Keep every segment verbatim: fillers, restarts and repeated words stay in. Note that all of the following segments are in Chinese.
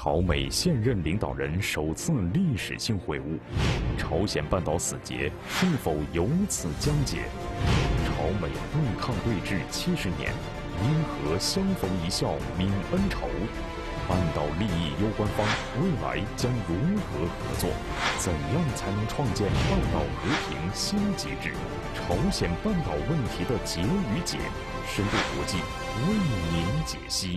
朝美现任领导人首次历史性会晤，朝鲜半岛死结是否由此僵结？朝美对抗对峙七十年，因何相逢一笑泯恩仇？半岛利益攸关方未来将如何合作？怎样才能创建半岛和平新机制？朝鲜半岛问题的结与解，深度国际为您解析。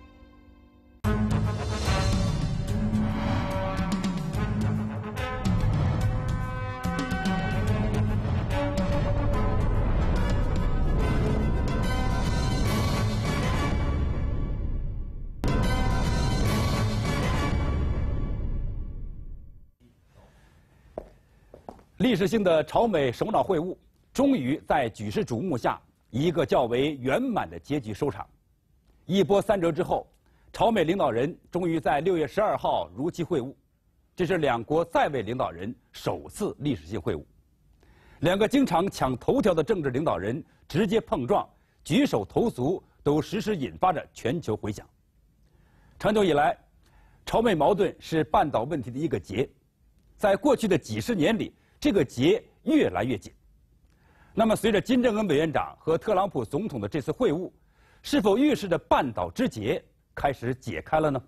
历史性的朝美首脑会晤，终于在举世瞩目下以一个较为圆满的结局收场。一波三折之后，朝美领导人终于在六月十二号如期会晤，这是两国在位领导人首次历史性会晤。两个经常抢头条的政治领导人直接碰撞，举手投足都时时引发着全球回响。长久以来，朝美矛盾是半岛问题的一个结，在过去的几十年里，这个结越来越紧。那么，随着金正恩委员长和特朗普总统的这次会晤，是否预示着半岛之结开始解开了呢？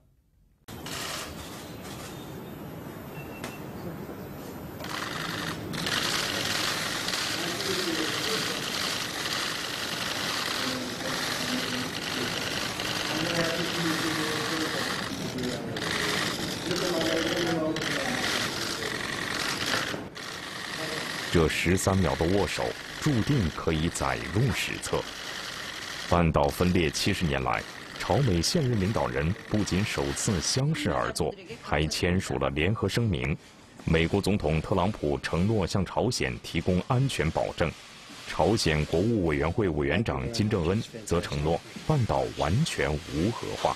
这十三秒的握手，注定可以载入史册。半岛分裂七十年来，朝美现任领导人不仅首次相视而坐，还签署了联合声明。美国总统特朗普承诺向朝鲜提供安全保证，朝鲜国务委員会委员长金正恩则承诺半岛完全无核化。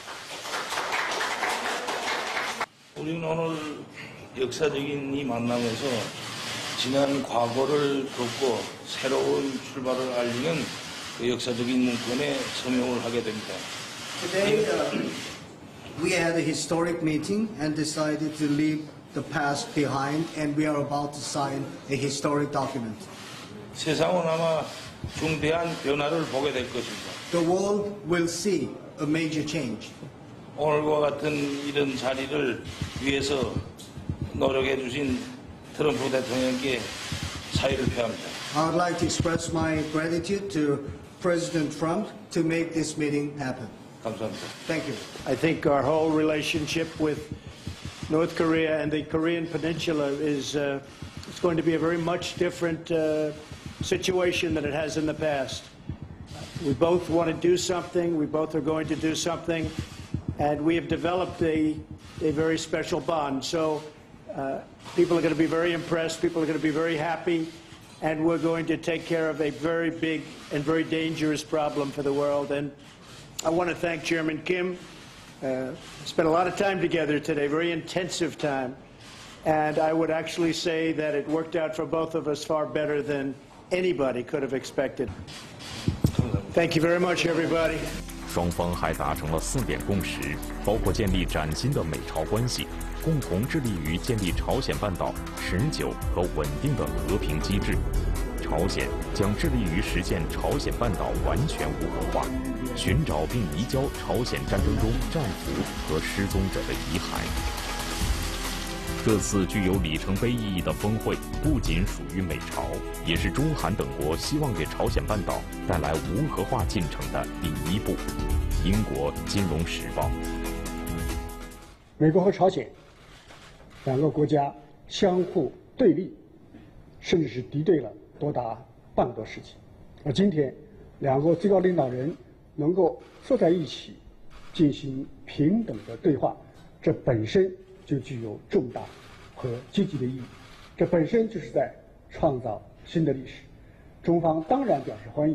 지난과거를덮고 새로운 출발을 알리는 그 역사적인 문건에 서명을 하게 됩니다. Today, uh, we had a historic meeting and decided to leave the past behind, and we are about to sign a historic document. 세상은 아마 중대한 변화를 보게 될 것입니다. The world will see a major change. 오늘과 같은 이런 자리를 위해서 노력해 주신 트럼프 대통령께 사의를 표합니다. I would like to express my gratitude to President Trump to make this meeting happen. 감사합니다. Thank you. I think our whole relationship with North Korea and the Korean Peninsula is uh, it's going to be a very much different uh, situation than it has in the past. We both want to do something. We both are going to do something, and we have developed a a very special bond. So. Uh, people are going to be very impressed. People are going to be very happy. And we're going to take care of a very big and very dangerous problem for the world. And I want to thank Chairman Kim. Uh, spent a lot of time together today, very intensive time. And I would actually say that it worked out for both of us far better than anybody could have expected. Thank you very much, everybody. 双方还达成了四点共识，包括建立崭新的美朝关系，共同致力于建立朝鲜半岛持久和稳定的和平机制。朝鲜将致力于实现朝鲜半岛完全无核化，寻找并移交朝鲜战争中战俘和失踪者的遗骸。这次具有里程碑意义的峰会，不仅属于美朝，也是中韩等国希望给朝鲜半岛带来无核化进程的第一步。英国金融时报。 美国和朝鲜两个国家相互对立，甚至是敌对了多达半个多世纪。而今天，两国最高领导人能够坐在一起，进行平等的对话，这本身就具有重大和积极的意义。这本身就是在创造新的历史。中方当然表示欢迎，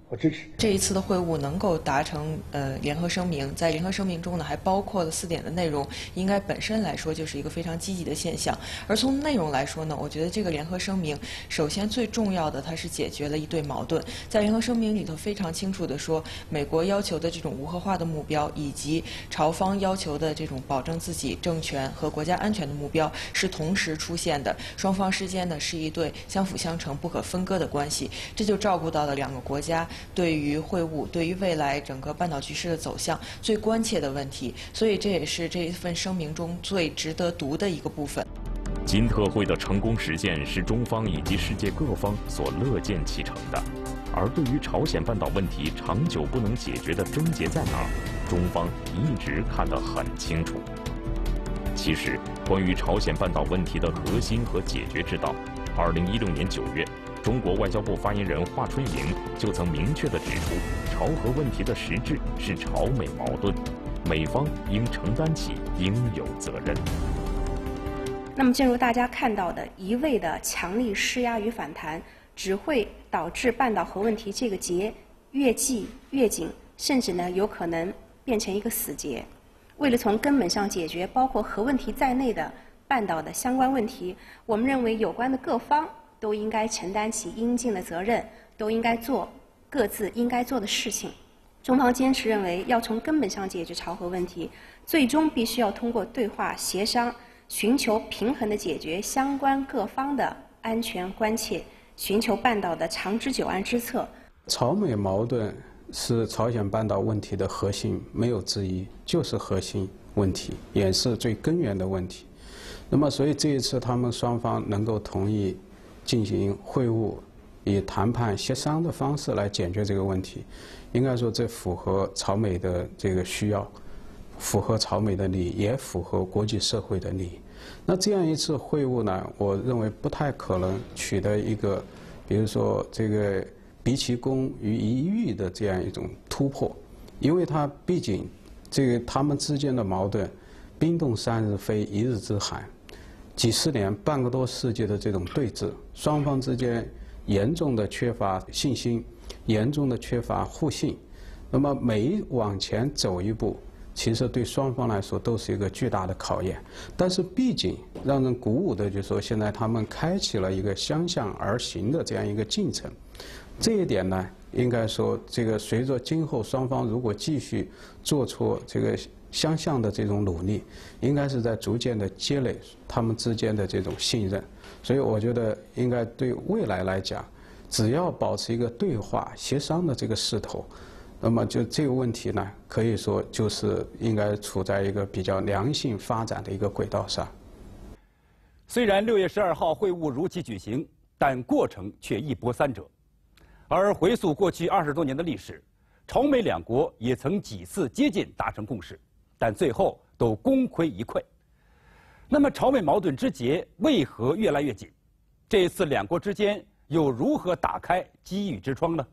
和支持。 这一次的会晤能够达成呃联合声明，在联合声明中呢，还包括了四点的内容，应该本身来说就是一个非常积极的现象。而从内容来说呢，我觉得这个联合声明，首先最重要的，它是解决了一对矛盾。在联合声明里头非常清楚地说，美国要求的这种无核化的目标，以及朝方要求的这种保证自己政权和国家安全的目标是同时出现的，双方之间呢是一对相辅相成、不可分割的关系。这就照顾到了两个国家对于会晤、对于未来整个半岛局势的走向最关切的问题，所以这也是这一份声明中最值得读的一个部分。 金特会的成功实现是中方以及世界各方所乐见其成的，而对于朝鲜半岛问题长久不能解决的症结在哪儿，中方一直看得很清楚。其实，关于朝鲜半岛问题的核心和解决之道，二零一六年九月。中国外交部发言人华春莹就曾明确地指出，朝核问题的实质是朝美矛盾，美方应承担起应有责任。 那么，正如大家看到的，一味的强力施压与反弹，只会导致半岛核问题这个结越系越紧，甚至呢有可能变成一个死结。为了从根本上解决包括核问题在内的半岛的相关问题，我们认为有关的各方都应该承担起应尽的责任，都应该做各自应该做的事情。中方坚持认为，要从根本上解决朝核问题，最终必须要通过对话协商，寻求平衡的解决相关各方的安全关切，寻求半岛的长治久安之策。 朝美矛盾是朝鲜半岛问题的核心，没有之一，就是核心问题，也是最根源的问题。那么，所以这一次他们双方能够同意进行会晤，以谈判协商的方式来解决这个问题，应该说这符合朝美的这个需要，符合朝美的利益，也符合国际社会的利益。那这样一次会晤呢，我认为不太可能取得一个，比如说这个毕其功于一役的这样一种突破，因为它毕竟这个他们之间的矛盾，冰冻三日非一日之寒。几十年、半个多世纪的这种对峙，双方之间严重的缺乏信心，严重的缺乏互信。那么每往前走一步，其实对双方来说都是一个巨大的考验。但是毕竟让人鼓舞的就是说，现在他们开启了一个相向而行的这样一个进程。这一点呢，应该说这个随着今后双方如果继续做出这个相向的这种努力，应该是在逐渐的积累他们之间的这种信任。所以我觉得应该对未来来讲，只要保持一个对话协商的这个势头，那么就这个问题呢，可以说就是应该处在一个比较良性发展的一个轨道上。 虽然六月十二号会晤如期举行，但过程却一波三折。而回溯过去二十多年的历史，朝美两国也曾几次接近达成共识，但最后都功亏一篑。那么，朝美矛盾之结为何越来越紧？这一次两国之间又如何打开机遇之窗呢？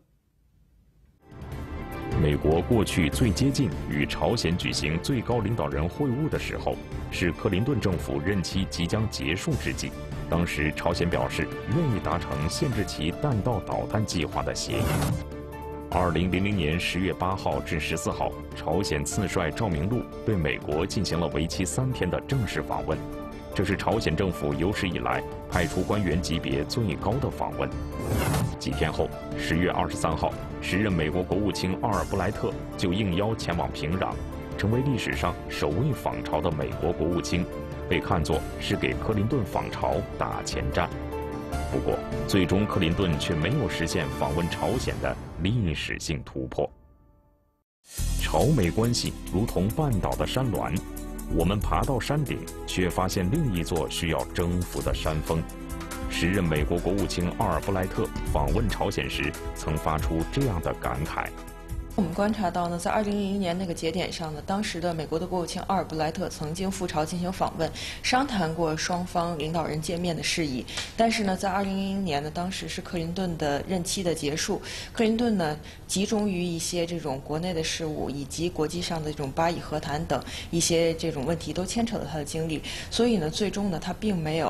美国过去最接近与朝鲜举行最高领导人会晤的时候，是克林顿政府任期即将结束之际。当时，朝鲜表示愿意达成限制其弹道导弹计划的协议。二零零零年十月八号至十四号，朝鲜次帅赵明禄对美国进行了为期三天的正式访问，这是朝鲜政府有史以来派出官员级别最高的访问。几天后，十月二十三号，时任美国国务卿奥尔布莱特就应邀前往平壤，成为历史上首位访朝的美国国务卿，被看作是给克林顿访朝打前站。不过，最终克林顿却没有实现访问朝鲜的历史性突破。朝美关系如同半岛的山峦，我们爬到山顶，却发现另一座需要征服的山峰。时任美国国务卿奥尔布莱特访问朝鲜时，曾发出这样的感慨。 我们观察到呢，在二零零一年那个节点上呢，当时的美国的国务卿奥尔布莱特曾经赴朝进行访问，商谈过双方领导人见面的事宜。但是呢，在二零零一年呢，当时是克林顿的任期的结束，克林顿呢集中于一些这种国内的事务以及国际上的这种巴以和谈等一些这种问题都牵扯了他的精力，所以呢，最终呢，他并没有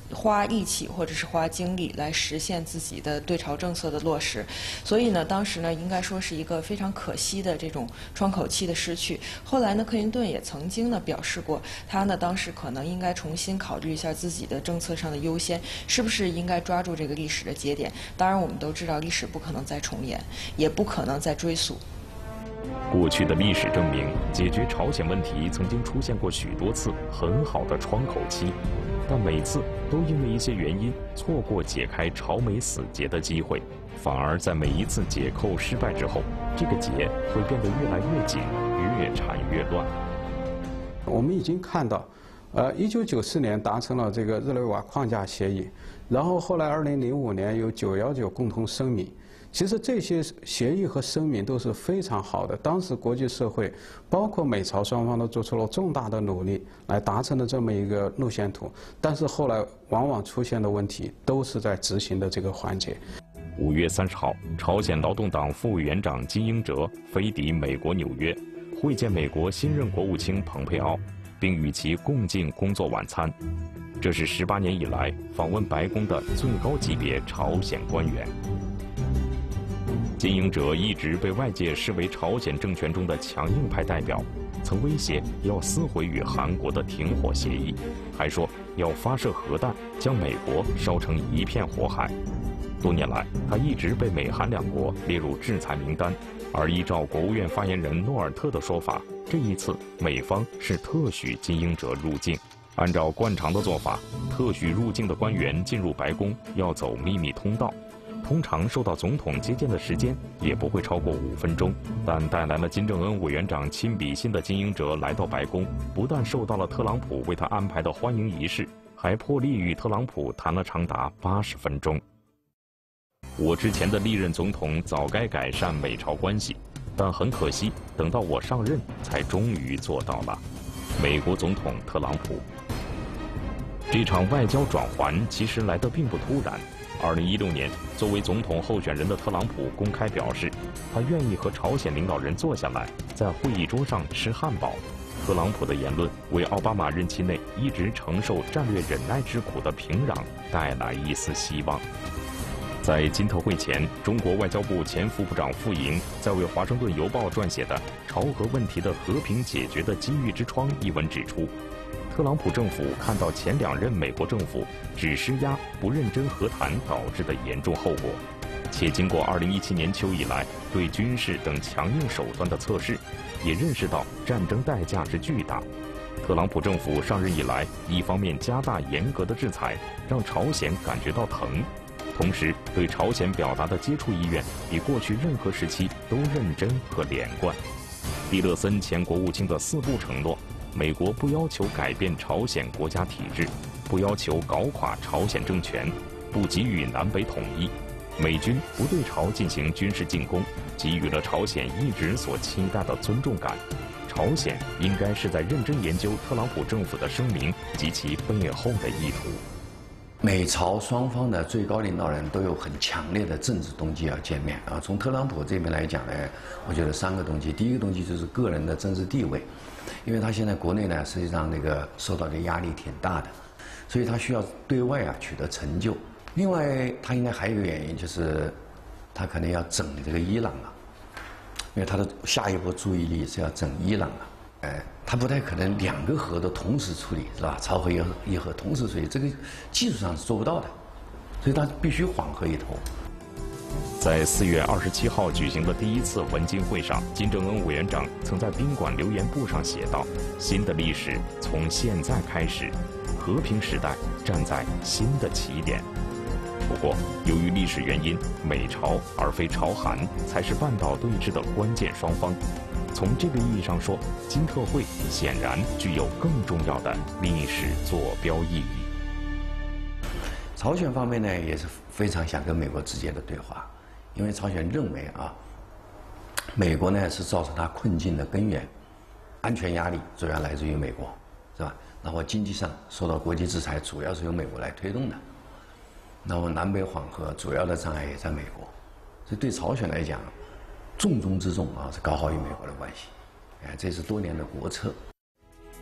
花力气或者是花精力来实现自己的对朝政策的落实。所以呢，当时呢，应该说是一个非常可惜的这种窗口期的失去。后来呢，克林顿也曾经呢表示过，他呢当时可能应该重新考虑一下自己的政策上的优先，是不是应该抓住这个历史的节点。当然，我们都知道历史不可能再重演，也不可能再追溯。 过去的历史证明，解决朝鲜问题曾经出现过许多次很好的窗口期，但每次都因为一些原因错过解开朝美死结的机会，反而在每一次解扣失败之后，这个结会变得越来越紧，越缠越乱。 我们已经看到，呃，一九九四年达成了这个日内瓦框架协议，然后后来二零零五年有九幺九共同声明。其实这些协议和声明都是非常好的，当时国际社会，包括美朝双方都做出了重大的努力来达成的这么一个路线图，但是后来往往出现的问题都是在执行的这个环节。 五月三十号，朝鲜劳动党副委员长金英哲飞抵美国纽约，会见美国新任国务卿蓬佩奥，并与其共进工作晚餐。这是十八年以来访问白宫的最高级别朝鲜官员。金英哲一直被外界视为朝鲜政权中的强硬派代表，曾威胁要撕毁与韩国的停火协议，还说要发射核弹将美国烧成一片火海。多年来，他一直被美韩两国列入制裁名单，而依照国务院发言人诺尔特的说法，这一次美方是特许金英哲入境。按照惯常的做法，特许入境的官员进入白宫要走秘密通道。通常受到总统接见的时间也不会超过五分钟，但带来了金正恩委员长亲笔信的金英哲来到白宫，不但受到了特朗普为他安排的欢迎仪式，还破例与特朗普谈了长达八十分钟。我之前的历任总统早该改善美朝关系，但很可惜，等到我上任才终于做到了。美国总统特朗普，这场外交转环其实来得并不突然。二零一六年，作为总统候选人的特朗普公开表示，他愿意和朝鲜领导人坐下来，在会议桌上吃汉堡。特朗普的言论为奥巴马任期内一直承受战略忍耐之苦的平壤带来一丝希望。在金特会前，中国外交部前副部长傅莹在为《华盛顿邮报》撰写的《朝核问题的和平解决的机遇之窗》一文指出，特朗普政府看到前两任美国政府只施压不认真和谈导致的严重后果，且经过二零一七年秋以来对军事等强硬手段的测试，也认识到战争代价之巨大。特朗普政府上任以来，一方面加大严格的制裁，让朝鲜感觉到疼，同时对朝鲜表达的接触意愿比过去任何时期都认真和连贯。蒂勒森前国务卿的四不承诺，美国不要求改变朝鲜国家体制，不要求搞垮朝鲜政权，不给予南北统一，美军不对朝进行军事进攻，给予了朝鲜一直所期待的尊重感。朝鲜应该是在认真研究特朗普政府的声明及其背后的意图。 美朝双方的最高领导人都有很强烈的政治动机要见面啊。从特朗普这边来讲呢，我觉得三个动机。第一个动机就是个人的政治地位，因为他现在国内呢，实际上那个受到的压力挺大的，所以他需要对外啊取得成就。另外，他应该还有一个原因，就是他可能要整这个伊朗了，因为他的下一波注意力是要整伊朗了。哎，他不太可能两个核都同时处理，是吧？朝核、伊核、伊核同时处理，这个技术上是做不到的，所以他必须缓和一头。 在四月二十七号举行的第一次文金会上，金正恩委员长曾在宾馆留言簿上写道：“新的历史从现在开始，和平时代站在新的起点。”不过，由于历史原因，美朝而非朝韩才是半岛对峙的关键双方。从这个意义上说，金特会显然具有更重要的历史坐标意义。 朝鲜方面呢，也是非常想跟美国直接的对话，因为朝鲜认为啊，美国呢是造成他困境的根源，安全压力主要来自于美国，是吧？然后经济上受到国际制裁，主要是由美国来推动的。那么南北缓和主要的障碍也在美国，所以对朝鲜来讲，重中之重啊是搞好与美国的关系，哎，这是多年的国策。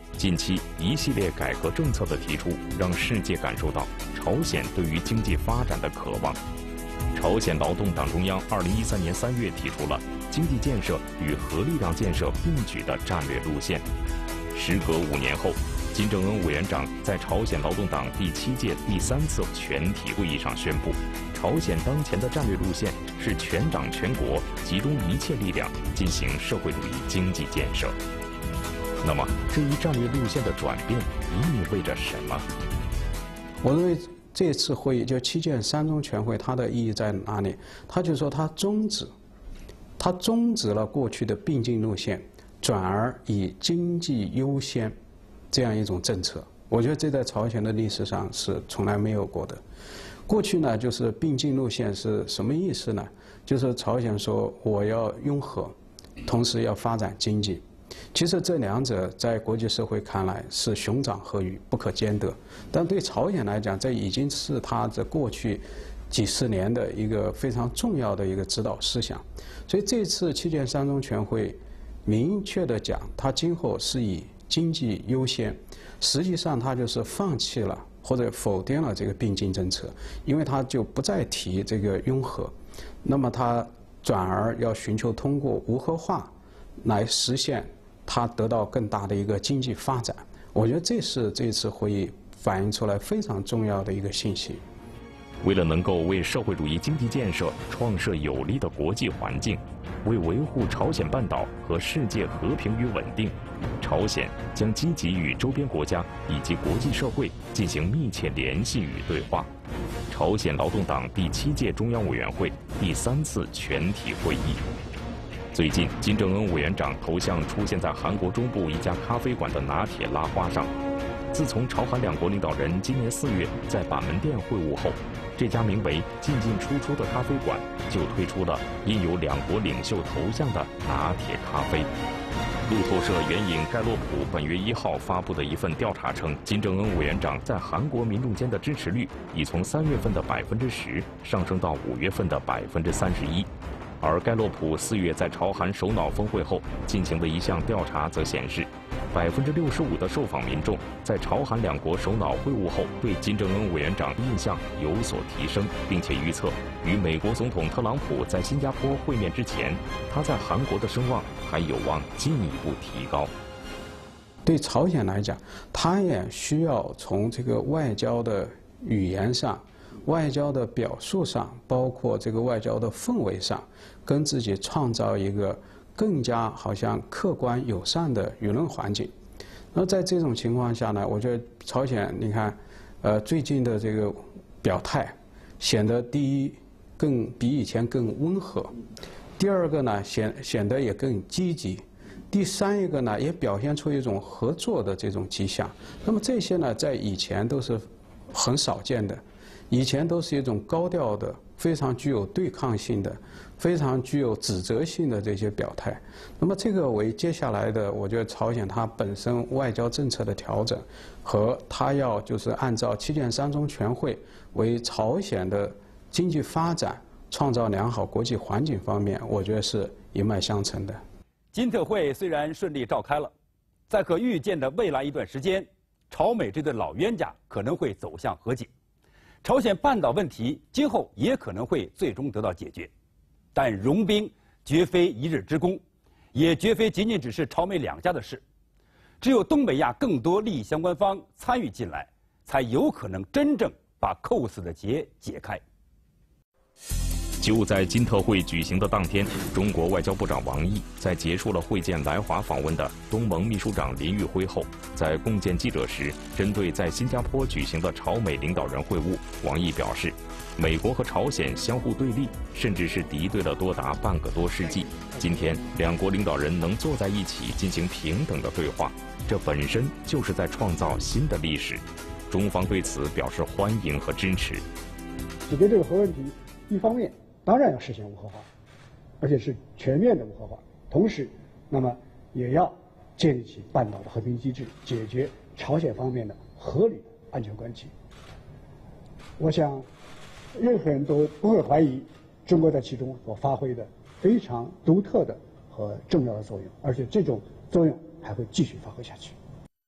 近期一系列改革政策的提出，让世界感受到朝鲜对于经济发展的渴望。朝鲜劳动党中央二零一三年三月提出了经济建设与核力量建设并举的战略路线。时隔五年后，金正恩委员长在朝鲜劳动党第七届第三次全体会议上宣布，朝鲜当前的战略路线是全党全国集中一切力量进行社会主义经济建设。那么，这一战略路线的转变意味着什么？ 我认为这次会议就七届三中全会，它的意义在哪里？它就是说，它终止，它终止了过去的并进路线，转而以经济优先这样一种政策。我觉得这在朝鲜的历史上是从来没有过的。过去呢，就是并进路线是什么意思呢？就是朝鲜说我要拥核，同时要发展经济。其实这两者在国际社会看来是熊掌合鱼，不可兼得。但对朝鲜来讲，这已经是它这过去几十年的一个非常重要的一个指导思想。所以这次七届三中全会明确的讲，它今后是以经济优先，实际上它就是放弃了或者否定了这个并进政策，因为它就不再提这个拥核，那么它转而要寻求通过无核化来实现它得到更大的一个经济发展。我觉得这是这次会议反映出来非常重要的一个信息。 为了能够为社会主义经济建设创设有利的国际环境，为维护朝鲜半岛和世界和平与稳定，朝鲜将积极与周边国家以及国际社会进行密切联系与对话。朝鲜劳动党第七届中央委员会第三次全体会议。最近，金正恩委员长头像出现在韩国中部一家咖啡馆的拿铁拉花上。自从朝韩两国领导人今年四月在板门店会晤后，这家名为“进进出出”的咖啡馆就推出了印有两国领袖头像的拿铁咖啡。路透社援引盖洛普本月一号发布的一份调查称，金正恩委员长在韩国民众间的支持率已从三月份的百分之十上升到五月份的百分之三十一。而盖洛普四月在朝韩首脑峰会后进行的一项调查则显示，百分之六十五的受访民众在朝韩两国首脑会晤后对金正恩委员长印象有所提升，并且预测与美国总统特朗普在新加坡会面之前，他在韩国的声望还有望进一步提高。 对朝鲜来讲，他也需要从这个外交的语言上、外交的表述上，包括这个外交的氛围上，跟自己创造一个更加好像客观友善的舆论环境。那在这种情况下呢，我觉得朝鲜，你看，呃，最近的这个表态，显得第一更比以前更温和，第二个呢显显得也更积极，第三一个呢也表现出一种合作的这种迹象。那么这些呢，在以前都是很少见的。以前都是一种高调的、非常具有对抗性的、非常具有指责性的这些表态。那么这个为接下来的，我觉得朝鲜它本身外交政策的调整，和它要就是按照七届三中全会为朝鲜的经济发展创造良好国际环境方面，我觉得是一脉相承的。 金特会虽然顺利召开了，在可预见的未来一段时间，朝美这对老冤家可能会走向和解。朝鲜半岛问题今后也可能会最终得到解决，但融冰绝非一日之功，也绝非仅仅只是朝美两家的事。只有东北亚更多利益相关方参与进来，才有可能真正把扣死的结解开。 就在金特会举行的当天，中国外交部长王毅在结束了会见来华访问的东盟秘书长林玉辉后，在共见记者时，针对在新加坡举行的朝美领导人会晤，王毅表示，美国和朝鲜相互对立，甚至是敌对了多达半个多世纪。今天，两国领导人能坐在一起进行平等的对话，这本身就是在创造新的历史。中方对此表示欢迎和支持。 解决这个核问题，一方面当然要实现无核化，而且是全面的无核化。同时，那么也要建立起半岛的和平机制，解决朝鲜方面的合理的安全关系。我想，任何人都不会怀疑中国在其中所发挥的非常独特的和重要的作用，而且这种作用还会继续发挥下去。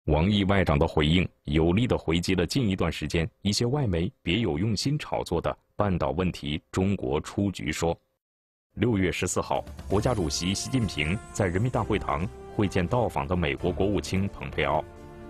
王毅外长的回应有力地回击了近一段时间一些外媒别有用心炒作的半岛问题中国出局说。六月十四号，国家主席习近平在人民大会堂会见到访的美国国务卿蓬佩奥。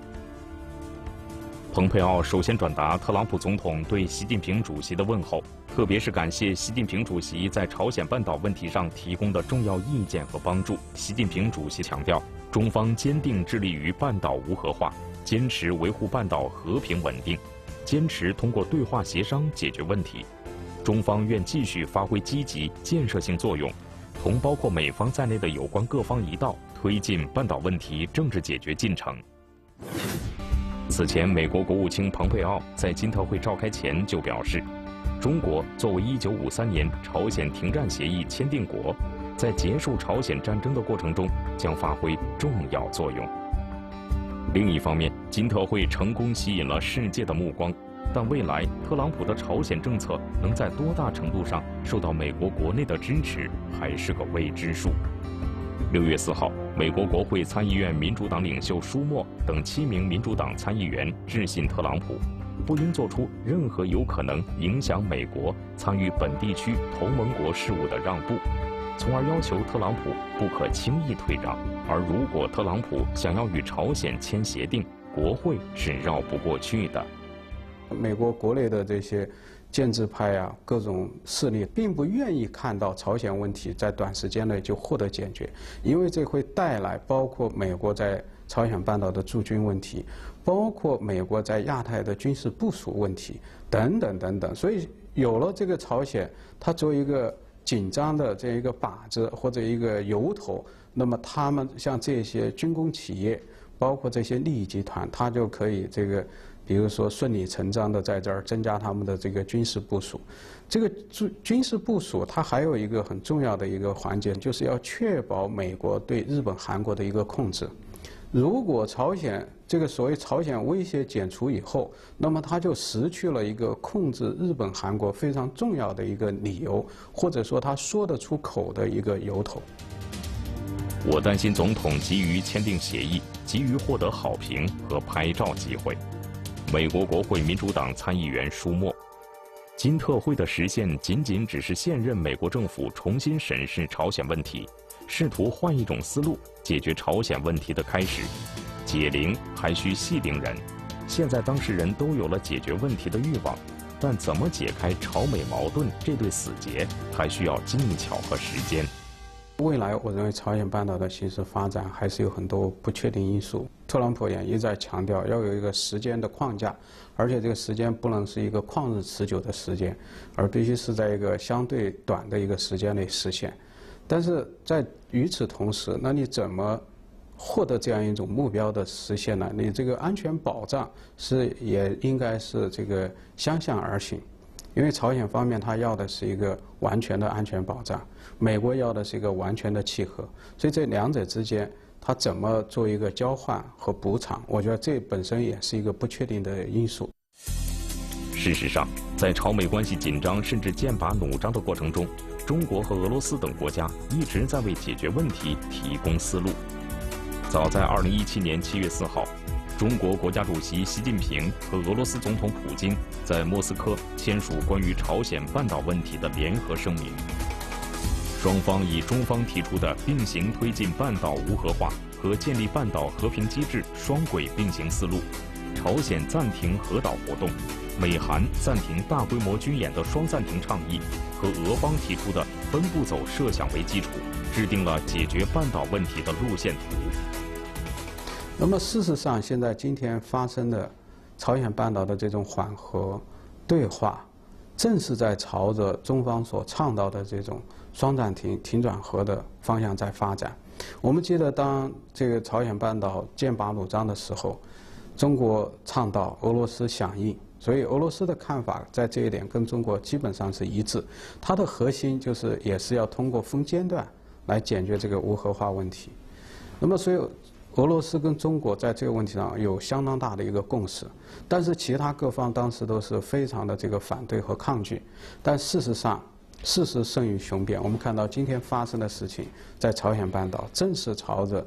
蓬佩奥首先转达特朗普总统对习近平主席的问候，特别是感谢习近平主席在朝鲜半岛问题上提供的重要意见和帮助。习近平主席强调，中方坚定致力于半岛无核化，坚持维护半岛和平稳定，坚持通过对话协商解决问题。中方愿继续发挥积极建设性作用，同包括美方在内的有关各方一道，推进半岛问题政治解决进程。此前，美国国务卿蓬佩奥在金特会召开前就表示，中国作为一九五三年朝鲜停战协议签订国，在结束朝鲜战争的过程中将发挥重要作用。另一方面，金特会成功吸引了世界的目光，但未来特朗普的朝鲜政策能在多大程度上受到美国国内的支持，还是个未知数。六月四号，美国国会参议院民主党领袖舒默等七名民主党参议员致信特朗普，不应做出任何有可能影响美国参与本地区同盟国事务的让步，从而要求特朗普不可轻易退让。而如果特朗普想要与朝鲜签协定，国会是绕不过去的。 美国国内的这些建制派啊，各种势力并不愿意看到朝鲜问题在短时间内就获得解决，因为这会带来包括美国在朝鲜半岛的驻军问题，包括美国在亚太的军事部署问题等等等等。所以有了这个朝鲜，它作为一个紧张的这样一个靶子或者一个由头，那么他们像这些军工企业，包括这些利益集团，它就可以这个。比如说顺理成章的在这儿增加他们的这个军事部署，这个军军事部署它还有一个很重要的一个环节，就是要确保美国对日本、韩国的一个控制。如果朝鲜这个所谓朝鲜威胁解除以后，那么它就失去了一个控制日本、韩国非常重要的一个理由，或者说他说得出口的一个由头。 我担心总统急于签订协议，急于获得好评和拍照机会。美国国会民主党参议员舒默，金特会的实现仅仅只是现任美国政府重新审视朝鲜问题，试图换一种思路解决朝鲜问题的开始。解铃还需系铃人，现在当事人都有了解决问题的欲望，但怎么解开朝美矛盾这对死结，还需要技巧和时间。 未来，我认为朝鲜半岛的形势发展还是有很多不确定因素。特朗普也一再强调要有一个时间的框架，而且这个时间不能是一个旷日持久的时间，而必须是在一个相对短的一个时间内实现。但是在与此同时，那你怎么获得这样一种目标的实现呢？你这个安全保障是也应该是这个相向而行。因为朝鲜方面他要的是一个完全的安全保障，美国要的是一个完全的契合，所以这两者之间他怎么做一个交换和补偿，我觉得这本身也是一个不确定的因素。 事实上，在朝美关系紧张甚至剑拔弩张的过程中，中国和俄罗斯等国家一直在为解决问题提供思路。早在二零一七年七月四号，中国国家主席习近平和俄罗斯总统普京在莫斯科签署关于朝鲜半岛问题的联合声明。双方以中方提出的并行推进半岛无核化和建立半岛和平机制双轨并行思路，朝鲜暂停核岛活动，美韩暂停大规模军演的双暂停倡议和俄方提出的分步走设想为基础，制定了解决半岛问题的路线图。 那么事实上，现在今天发生的朝鲜半岛的这种缓和对话，正是在朝着中方所倡导的这种双暂停、停转核的方向在发展。我们记得，当这个朝鲜半岛剑拔弩张的时候，中国倡导，俄罗斯响应，所以俄罗斯的看法在这一点跟中国基本上是一致。它的核心就是也是要通过分阶段来解决这个无核化问题。那么，所以俄罗斯跟中国在这个问题上有相当大的一个共识，但是其他各方当时都是非常的这个反对和抗拒。但事实上，事实胜于雄辩。我们看到今天发生的事情，在朝鲜半岛正是朝着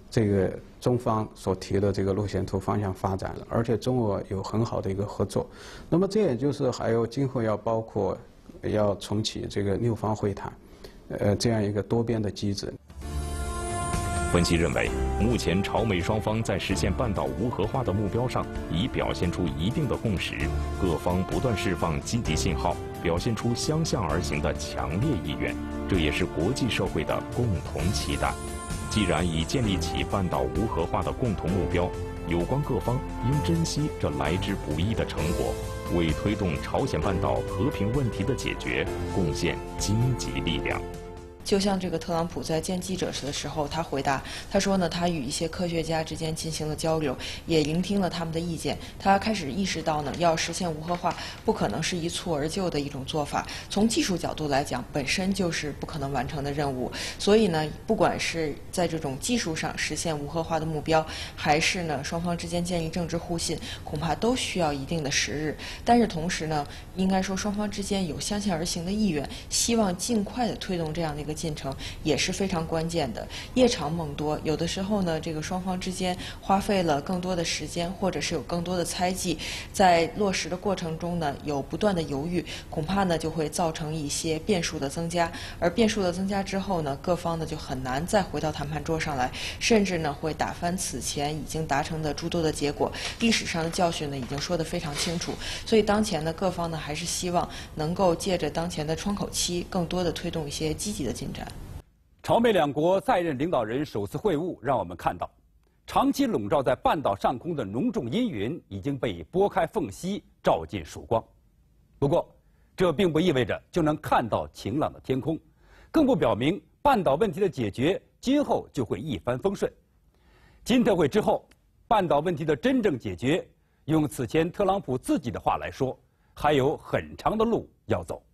这个中方所提的这个路线图方向发展了，而且中俄有很好的一个合作。那么这也就是还有今后要包括要重启这个六方会谈，呃，这样一个多边的机制。 分析认为，目前朝美双方在实现半岛无核化的目标上已表现出一定的共识，各方不断释放积极信号，表现出相向而行的强烈意愿，这也是国际社会的共同期待。既然已建立起半岛无核化的共同目标，有关各方应珍惜这来之不易的成果，为推动朝鲜半岛和平问题的解决贡献积极力量。 就像这个特朗普在见记者的时候，他回答，他说呢，他与一些科学家之间进行了交流，也聆听了他们的意见。他开始意识到呢，要实现无核化，不可能是一蹴而就的一种做法。从技术角度来讲，本身就是不可能完成的任务。所以呢，不管是在这种技术上实现无核化的目标，还是呢双方之间建立政治互信，恐怕都需要一定的时日。但是同时呢，应该说双方之间有相向而行的意愿，希望尽快的推动这样的一个进程也是非常关键的。夜长梦多，有的时候呢，这个双方之间花费了更多的时间，或者是有更多的猜忌，在落实的过程中呢，有不断的犹豫，恐怕呢就会造成一些变数的增加。而变数的增加之后呢，各方呢就很难再回到谈判桌上来，甚至呢会打翻此前已经达成的诸多的结果。历史上的教训呢已经说得非常清楚，所以当前呢各方呢还是希望能够借着当前的窗口期，更多的推动一些积极的进展。 朝美两国在任领导人首次会晤，让我们看到，长期笼罩在半岛上空的浓重阴云已经被拨开缝隙，照进曙光。不过，这并不意味着就能看到晴朗的天空，更不表明半岛问题的解决今后就会一帆风顺。金特会之后，半岛问题的真正解决，用此前特朗普自己的话来说，还有很长的路要走。